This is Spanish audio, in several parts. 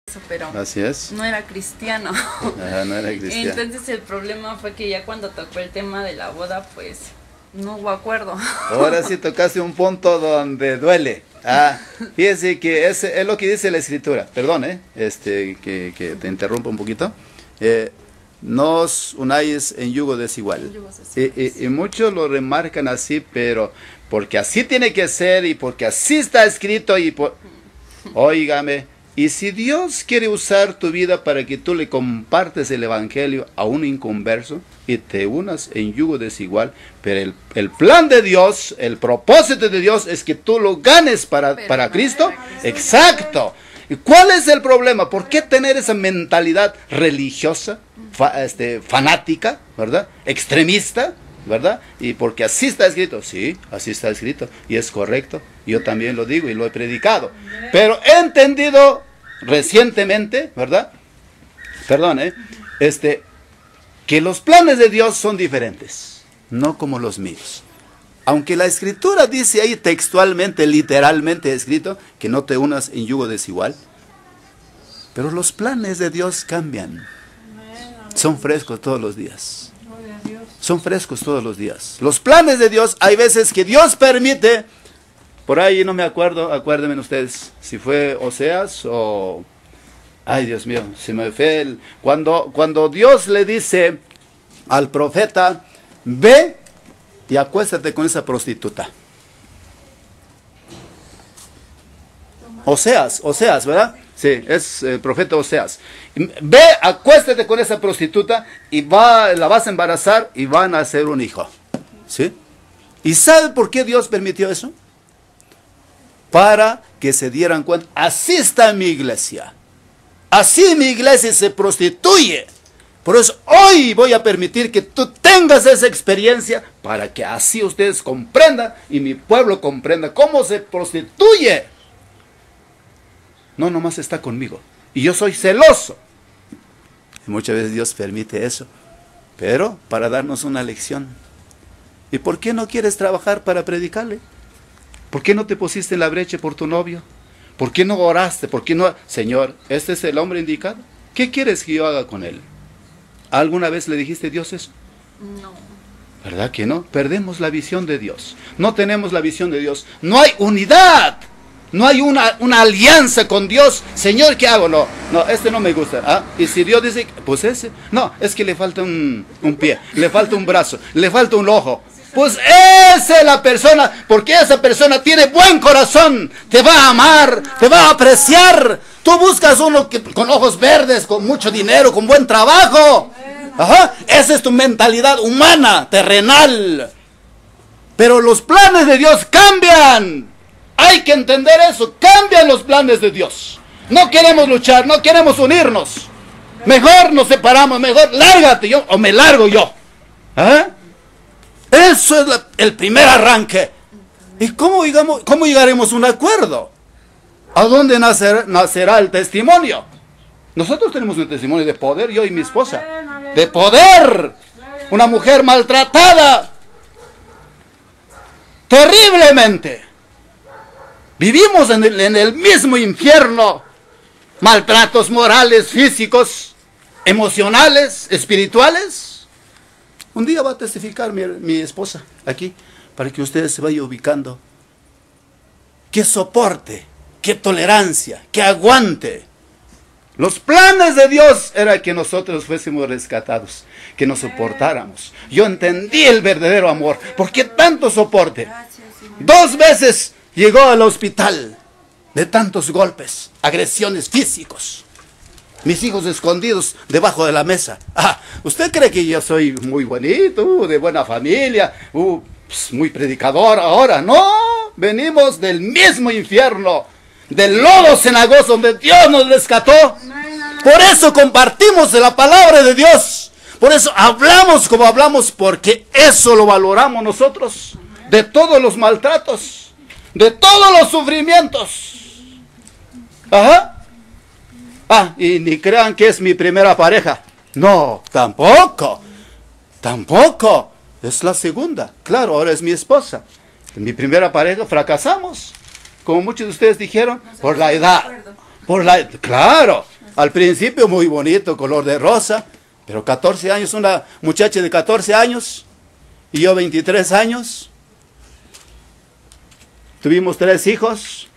pero Así es. no era cristiano. No era cristiano. Entonces el problema fue que ya cuando tocó el tema de la boda, pues no hubo acuerdo. Ahora sí tocaste un punto donde duele. Fíjense que es lo que dice la Escritura. Perdón, que te interrumpa un poquito. No os unáis en yugo desigual. Y muchos lo remarcan así, pero porque así tiene que ser y porque así está escrito. Óigame, y si Dios quiere usar tu vida para que tú le compartes el evangelio a un inconverso y te unas en yugo desigual, pero el plan de Dios, el propósito de Dios es que tú lo ganes para Cristo. Exacto. ¿Y cuál es el problema? ¿Por qué tener esa mentalidad religiosa, fanática, ¿verdad? Extremista, ¿verdad? Y porque así está escrito. Sí, así está escrito. Y es correcto. Yo también lo digo y lo he predicado. Pero he entendido recientemente, ¿verdad? Perdón, que los planes de Dios son diferentes. No como los míos. Aunque la Escritura dice ahí textualmente, literalmente escrito, que no te unas en yugo desigual. Pero los planes de Dios cambian. Son frescos todos los días. Son frescos todos los días. Los planes de Dios, hay veces que Dios permite, por ahí no me acuerdo, acuérdenme ustedes, si fue Oseas o... Ay, Dios mío, se me fue cuando Dios le dice al profeta, ve y acuéstate con esa prostituta. Oseas, ¿verdad? Sí, es el profeta Oseas. Ve, acuéstate con esa prostituta y la vas a embarazar y van a hacer un hijo. ¿Sí? ¿Y sabe por qué Dios permitió eso? Para que se dieran cuenta, así está mi iglesia. Así mi iglesia se prostituye. Por eso hoy voy a permitir que tú tengas esa experiencia para que así ustedes comprendan y mi pueblo comprenda cómo se prostituye. No, nomás está conmigo. Y yo soy celoso. Y muchas veces Dios permite eso, pero para darnos una lección. ¿Y por qué no quieres trabajar para predicarle? ¿Por qué no te pusiste en la brecha por tu novio? ¿Por qué no oraste? ¿Por qué no? Señor, este es el hombre indicado. ¿Qué quieres que yo haga con él? ¿Alguna vez le dijiste a Dios eso? No. ¿Verdad que no? Perdemos la visión de Dios. No tenemos la visión de Dios. No hay unidad. No hay una alianza con Dios. Señor, ¿qué hago? No, este no me gusta. Y si Dios dice, pues ese. No, es que le falta un pie, le falta un brazo, le falta un ojo. Pues esa es la persona, porque esa persona tiene buen corazón. Te va a amar, te va a apreciar. Tú buscas uno con ojos verdes, con mucho dinero, con buen trabajo. Esa es tu mentalidad humana, terrenal. Pero los planes de Dios cambian. Hay que entender eso. Cambian los planes de Dios. No queremos luchar, no queremos unirnos. Mejor nos separamos, mejor lárgate yo o me largo yo. Eso es el primer arranque. ¿Y cómo llegaremos a un acuerdo? ¿A dónde nacerá el testimonio? Nosotros tenemos un testimonio de poder, yo y mi esposa. De poder. Una mujer maltratada. Terriblemente. Vivimos en el mismo infierno. Maltratos morales, físicos, emocionales, espirituales. Un día va a testificar mi esposa aquí, para que ustedes se vayan ubicando. ¡Qué soporte! ¡Qué tolerancia! ¡Qué aguante! Los planes de Dios era que nosotros fuésemos rescatados, que nos soportáramos. Yo entendí el verdadero amor. ¿Por qué tanto soporte? 2 veces llegó al hospital de tantos golpes, agresiones físicos. Mis hijos escondidos debajo de la mesa. ¿Usted cree que yo soy muy bonito, de buena familia, muy predicador ahora? No, venimos del mismo infierno, del lodo cenagoso donde Dios nos rescató. Por eso compartimos la palabra de Dios. Por eso hablamos como hablamos, porque eso lo valoramos nosotros. De todos los maltratos, de todos los sufrimientos. Y ni crean que es mi primera pareja. No, tampoco. Tampoco. Es la segunda. Claro, ahora es mi esposa. En mi primera pareja fracasamos. Como muchos de ustedes dijeron, por la edad. Claro. Al principio muy bonito, color de rosa, pero 14 años, una muchacha de 14 años y yo 23 años. Tuvimos 3 hijos.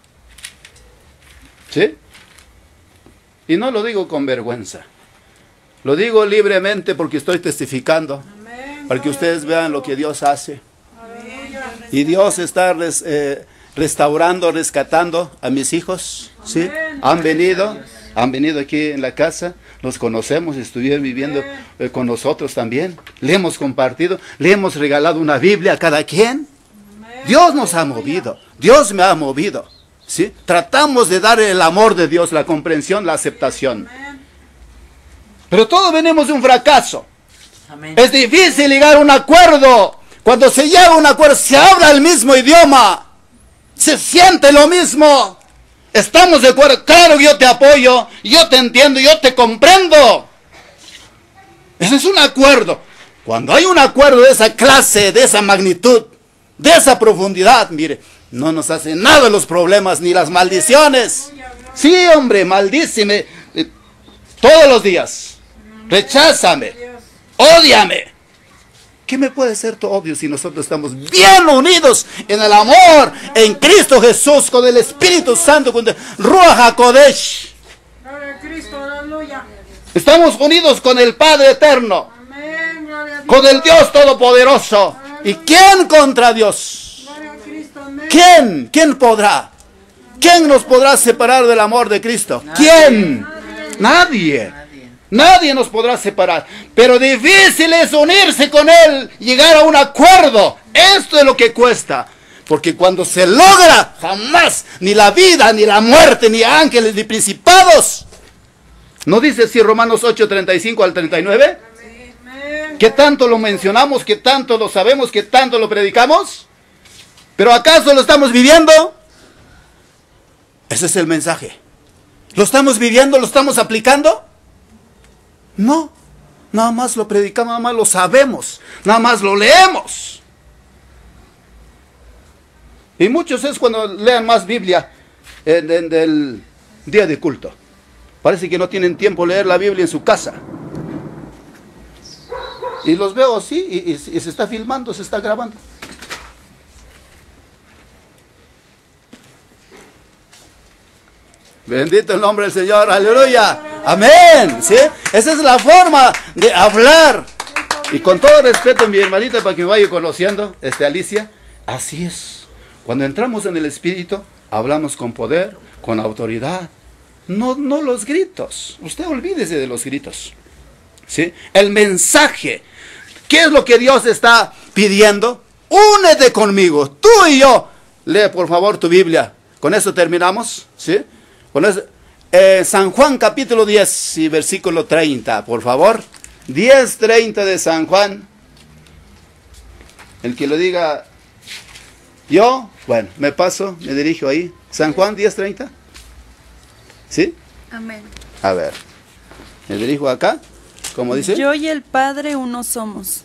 ¿Sí? Y no lo digo con vergüenza. Lo digo libremente porque estoy testificando. Para que ustedes vean lo que Dios hace. Y Dios está restaurando, rescatando a mis hijos. ¿Sí? Han venido aquí en la casa. Los conocemos, estuvieron viviendo con nosotros también. Le hemos compartido, le hemos regalado una Biblia a cada quien. Dios nos ha movido. Dios me ha movido. ¿Sí? Tratamos de dar el amor de Dios, la comprensión, la aceptación. Pero todos venimos de un fracaso. Amén. Es difícil llegar a un acuerdo. Cuando se llega a un acuerdo, se habla el mismo idioma. Se siente lo mismo. Estamos de acuerdo. Claro, yo te apoyo, yo te entiendo, yo te comprendo. Ese es un acuerdo. Cuando hay un acuerdo de esa clase, de esa magnitud, de esa profundidad, mire, no nos hace nada los problemas ni las maldiciones. Sí, hombre, maldíceme todos los días. Recházame, ódiame. ¿Qué me puede ser tu odio si nosotros estamos bien unidos en el amor, en Cristo Jesús, con el Espíritu Santo, con el Ruach HaKodesh? Estamos unidos con el Padre Eterno, con el Dios Todopoderoso. ¿Y quién contra Dios? ¿Quién? ¿Quién podrá? ¿Quién nos podrá separar del amor de Cristo? ¿Quién? Nadie. Nadie nos podrá separar. Pero difícil es unirse con Él, llegar a un acuerdo. Esto es lo que cuesta. Porque cuando se logra, jamás, ni la vida, ni la muerte, ni ángeles, ni principados. ¿No dice así Romanos 8:35 al 39? ¿Qué tanto lo mencionamos? ¿Qué tanto lo sabemos? ¿Qué tanto lo predicamos? ¿Pero acaso lo estamos viviendo? Ese es el mensaje. ¿Lo estamos viviendo? ¿Lo estamos aplicando? No. Nada más lo predicamos, nada más lo sabemos. Nada más lo leemos. Y muchos es cuando lean más Biblia en el día de culto. Parece que no tienen tiempo de leer la Biblia en su casa. Y los veo así y se está filmando, se está grabando. Bendito el nombre del Señor, aleluya, amén, ¿sí? Esa es la forma de hablar. Y con todo respeto, mi hermanita, para que me vaya conociendo, Alicia, así es. Cuando entramos en el Espíritu, hablamos con poder, con autoridad. No los gritos, usted olvídese de los gritos, ¿sí? El mensaje, ¿qué es lo que Dios está pidiendo? Únete conmigo, tú y yo. Lee por favor tu Biblia, con eso terminamos, ¿sí? Con eso, San Juan capítulo 10 y versículo 30, por favor. 10:30 de San Juan. El que lo diga yo, bueno, me paso, me dirijo ahí. San Juan 10:30. ¿Sí? Amén. A ver, me dirijo acá, ¿cómo dice? Yo y el Padre uno somos.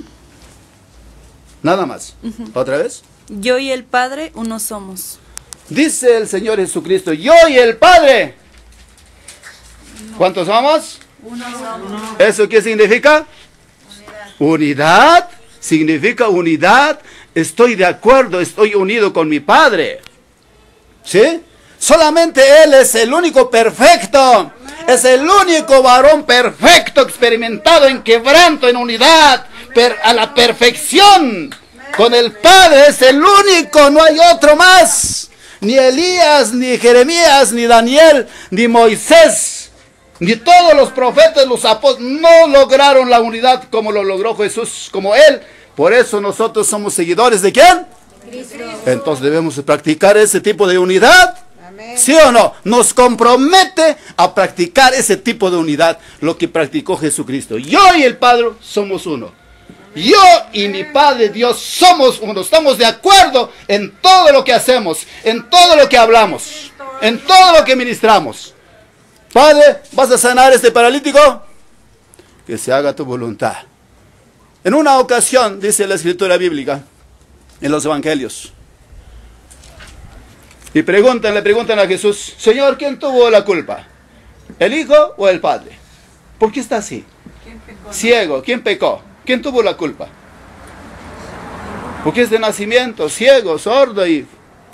Nada más. ¿Otra vez? Yo y el Padre uno somos. Dice el Señor Jesucristo, yo y el Padre. ¿Cuántos somos? Uno. ¿Eso qué significa? Unidad. Significa unidad. Estoy de acuerdo, estoy unido con mi Padre. ¿Sí? Solamente Él es el único perfecto. Es el único varón perfecto, experimentado en quebranto, en unidad, a la perfección. Con el Padre es el único, no hay otro más. Ni Elías, ni Jeremías, ni Daniel, ni Moisés, ni todos los profetas, los apóstoles, no lograron la unidad como lo logró Jesús, como Él. Por eso nosotros somos seguidores ¿de quién? Cristo. Entonces debemos practicar ese tipo de unidad. Amén. ¿Sí o no? Nos compromete a practicar ese tipo de unidad, lo que practicó Jesucristo. Yo y el Padre somos uno. Yo y mi Padre Dios somos uno. Estamos de acuerdo en todo lo que hacemos, en todo lo que hablamos, en todo lo que ministramos. Padre, ¿vas a sanar a este paralítico? Que se haga tu voluntad. En una ocasión, dice la escritura bíblica, en los evangelios, y le preguntan a Jesús, Señor, ¿quién tuvo la culpa? ¿El hijo o el padre? ¿Por qué está así? Ciego. ¿Quién pecó? ¿Quién tuvo la culpa? Porque es de nacimiento, ciego, sordo y...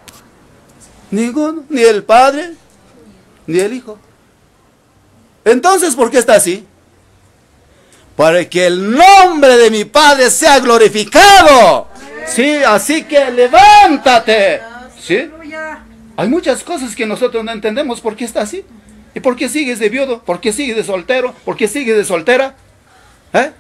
Ninguno, ni el padre, ni el hijo. Entonces, ¿por qué está así? Para que el nombre de mi Padre sea glorificado. Sí, así que levántate. ¿Sí? Hay muchas cosas que nosotros no entendemos por qué está así. ¿Y por qué sigues de viudo? ¿Por qué sigues de soltero? ¿Por qué sigues de soltera? ¿Eh?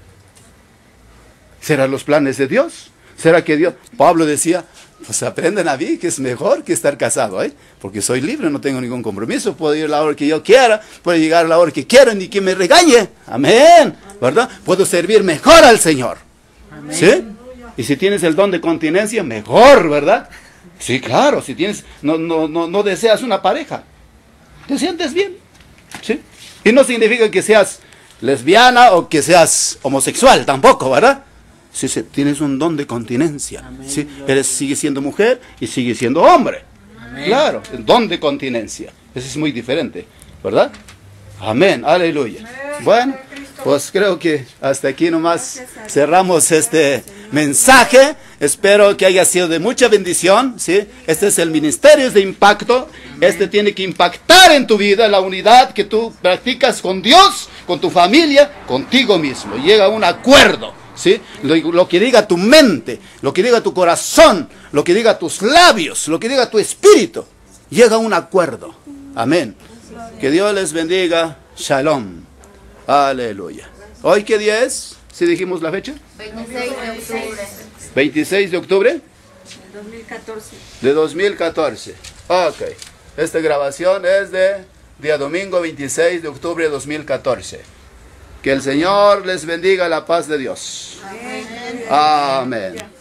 ¿Serán los planes de Dios? ¿Será que Dios? Pablo decía, pues aprendan a mí que es mejor que estar casado, ¿eh? Porque soy libre, no tengo ningún compromiso, puedo ir a la hora que yo quiera, puedo llegar a la hora que quiera, ni que me regañe. Amén, ¿verdad? Puedo servir mejor al Señor. Amén. ¿Sí? Y si tienes el don de continencia, mejor, ¿verdad? Sí, claro, si tienes, no deseas una pareja, te sientes bien, ¿sí? Y no significa que seas lesbiana o que seas homosexual, tampoco, ¿verdad? Sí, sí, tienes un don de continencia. Amén, ¿sí? Sigues siendo mujer y sigues siendo hombre. Amén. Claro, el don de continencia. Eso es muy diferente, ¿verdad? Amén, aleluya. Amén. Bueno, pues creo que hasta aquí nomás cerramos este mensaje. Espero que haya sido de mucha bendición, ¿sí? Este es el ministerio de impacto. Este tiene que impactar en tu vida, la unidad que tú practicas con Dios, con tu familia, contigo mismo. Llega a un acuerdo. ¿Sí? Lo que diga tu mente, lo que diga tu corazón, lo que diga tus labios, lo que diga tu espíritu, llega a un acuerdo. Amén. Que Dios les bendiga. Shalom. Aleluya. ¿Hoy qué día es? ¿Sí dijimos la fecha? 26 de octubre. 26 de octubre. De 2014. De 2014. Ok. Esta grabación es de día domingo 26 de octubre de 2014. Que el Señor les bendiga la paz de Dios. Amén. Amén.